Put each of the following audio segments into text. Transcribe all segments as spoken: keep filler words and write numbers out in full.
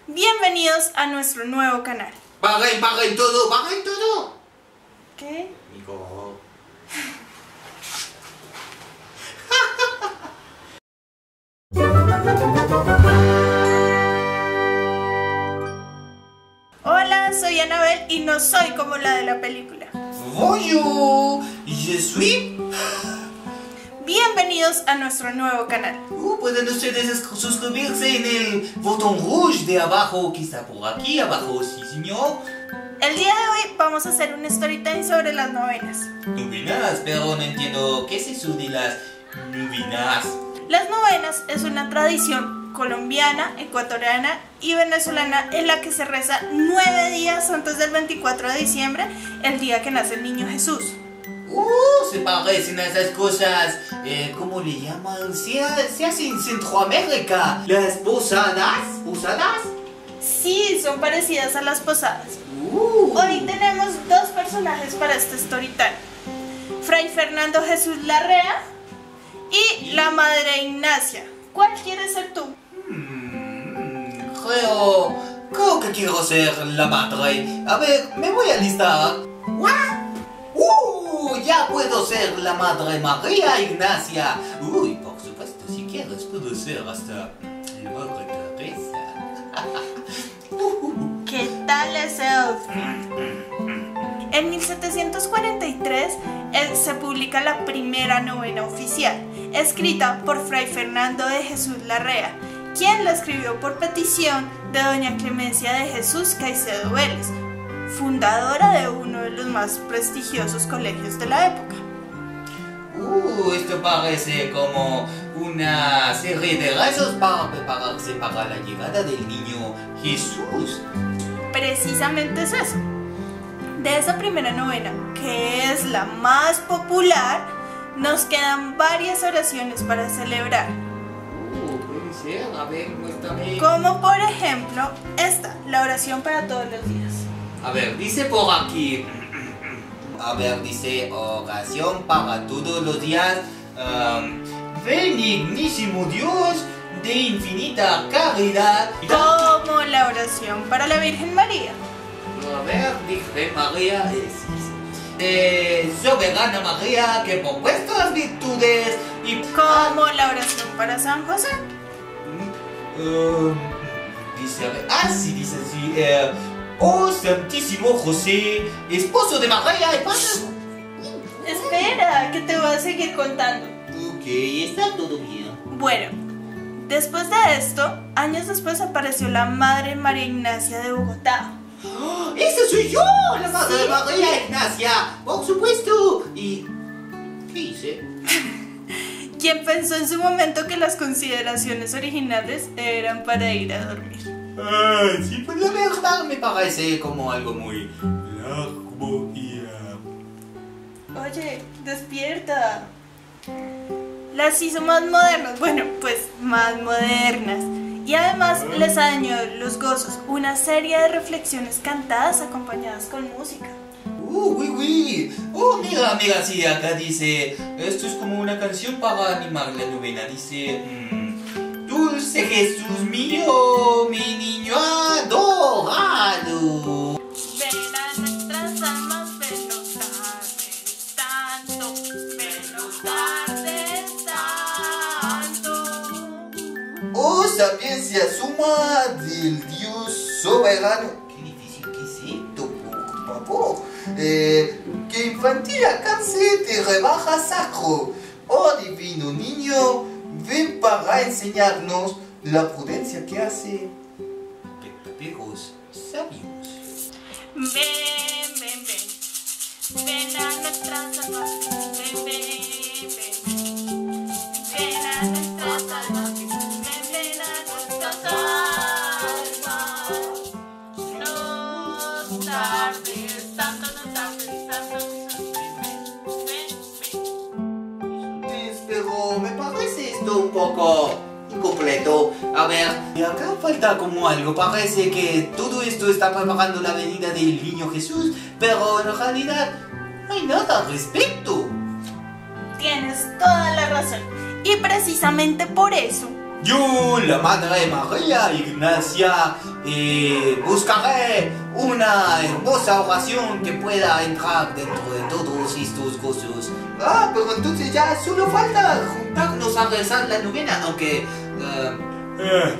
Bienvenidos a nuestro nuevo canal. ¡Paguen, paguen todo, paguen todo! ¿Qué? Amigo. Hola, soy Anabel y no soy como la de la película. Bonjour, je suis... Bienvenidos a nuestro nuevo canal. Uh, pueden ustedes suscribirse en el botón rouge de abajo, que está por aquí abajo, sí señor. El día de hoy vamos a hacer un story time sobre las novenas. Novenas, pero no entiendo qué es eso de las novenas. Las novenas es una tradición colombiana, ecuatoriana y venezolana en la que se reza nueve días antes del veinticuatro de diciembre, el día que nace el niño Jesús. Uh, se parecen a esas cosas, eh, ¿cómo le llaman? Se, se hace en Centroamérica. ¿Las posadas? ¿Posadas? Sí, son parecidas a las posadas. Uh. Hoy tenemos dos personajes para este story time: Fray Fernando Jesús Larrea y la Madre Ignacia. ¿Cuál quieres ser tú? Hmm, creo, creo que quiero ser la madre. A ver, me voy a listar. ¿What? ¡Uh! Ya puedo ser la Madre María Ignacia. Uy, por supuesto, si quieres puedo ser hasta la Madre Teresa. ¿Qué tal ese outfit? En mil setecientos cuarenta y tres eh, se publica la primera novena oficial, escrita por Fray Fernando de Jesús Larrea, quien la escribió por petición de doña Clemencia de Jesús Caicedo Vélez, fundadora de uno de los más prestigiosos colegios de la época. Uh, esto parece como una serie de rezos para prepararse para la llegada del niño Jesús. Precisamente es eso. De esa primera novena, que es la más popular, nos quedan varias oraciones para celebrar. Uh, puede ser, a ver, muéstrame. Como por ejemplo esta, la oración para todos los días. A ver, dice por aquí. A ver, dice oración para todos los días. Um, Benignísimo Dios de infinita caridad. Como la oración para la Virgen María. A ver, Virgen María es de soberana María, que por vuestras virtudes y Como la oración para San José. Um, dice, a ver, ah, sí, dice así. Eh, oh Santísimo José, esposo de María y Padre. Espera, que te voy a seguir contando. Ok, está todo bien. Bueno, después de esto, años después apareció la Madre María Ignacia de Bogotá. ¡Oh, ¡esa soy yo! ¡La Madre de María Ignacia! ¡Por supuesto! ¿Y qué hice? Quien pensó en su momento que las consideraciones originales eran para ir a dormir. Ay, sí, pues la verdad me parece como algo muy largo y... Uh... Oye, despierta. Las hizo más modernas, bueno, pues más modernas. Y además les añadió los gozos, una serie de reflexiones cantadas acompañadas con música. Uh, uy, uy. Oh, mira, mira, sí, acá dice, esto es como una canción para animar la novena. Dice, mmm, dulce Jesús mío, mi niño adorado. Ven a nuestras almas, ven nos tardes tanto, ven nos tardes tanto. Oh, sapiencia suma del Dios soberano. Qué difícil que es esto, por favor. Eh, que infantil alcance te rebaja sacro. Oh divino niño, ven para enseñarnos la prudencia que hace verdaderos sabios. Ven, ven, ven, ven a nuestras almas, ven, ven, ven, ven a nuestras almas, ven, ven a nuestras almas. No tardes tanto, no tardes tanto, ven, ven. Pero me parece esto un poco incompleto. A ver, acá falta como algo. Parece que todo esto está preparando la venida del niño Jesús, pero en realidad no hay nada al respecto. Tienes toda la razón. Y precisamente por eso Yo, la Madre María Ignacia, eh, buscaré una hermosa oración que pueda entrar dentro de todos estos gozos. Ah, pero entonces ya solo falta juntarnos a rezar la novena, aunque... Uh, eh,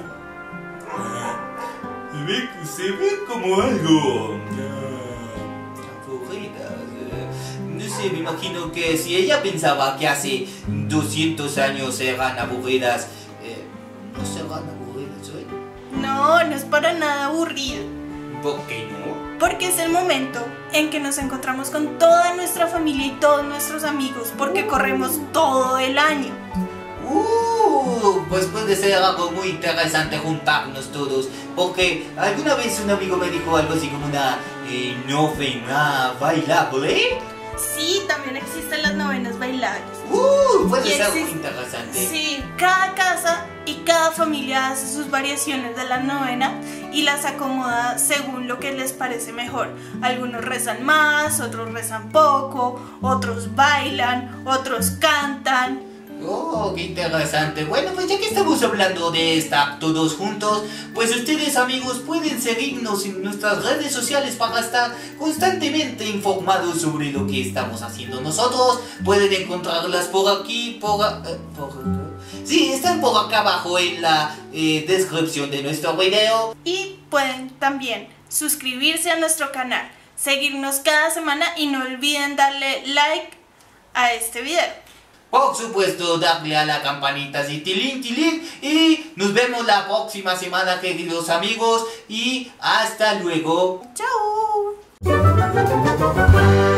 se, ve, se ve como algo... aburrida. No sé, me imagino que si ella pensaba que hace doscientos años eran aburridas, eh, no serán aburridas hoy. No, no es para nada aburrido. ¿Por qué no? Porque es el momento en que nos encontramos con toda nuestra familia y todos nuestros amigos, porque corremos todo el año. Uh, pues puede ser algo muy interesante juntarnos todos, porque alguna vez un amigo me dijo algo así como una eh, novena bailable. Sí, también existen las novenas bailables. Uh, puede Y ser existe- muy interesante. Sí, cada casa y cada familia hace sus variaciones de la novena y las acomoda según lo que les parece mejor. Algunos rezan más, otros rezan poco, otros bailan, otros cantan. Oh, qué interesante. Bueno, pues ya que estamos hablando de estar todos juntos, pues ustedes amigos pueden seguirnos en nuestras redes sociales para estar constantemente informados sobre lo que estamos haciendo nosotros. Pueden encontrarlas por aquí, por... Eh, por acá. Sí, están por acá abajo en la eh, descripción de nuestro video. Y pueden también suscribirse a nuestro canal, seguirnos cada semana y no olviden darle like a este video. Por supuesto, darle a la campanita así, tilín, tilín. Y nos vemos la próxima semana, queridos amigos. Y hasta luego. ¡Chao!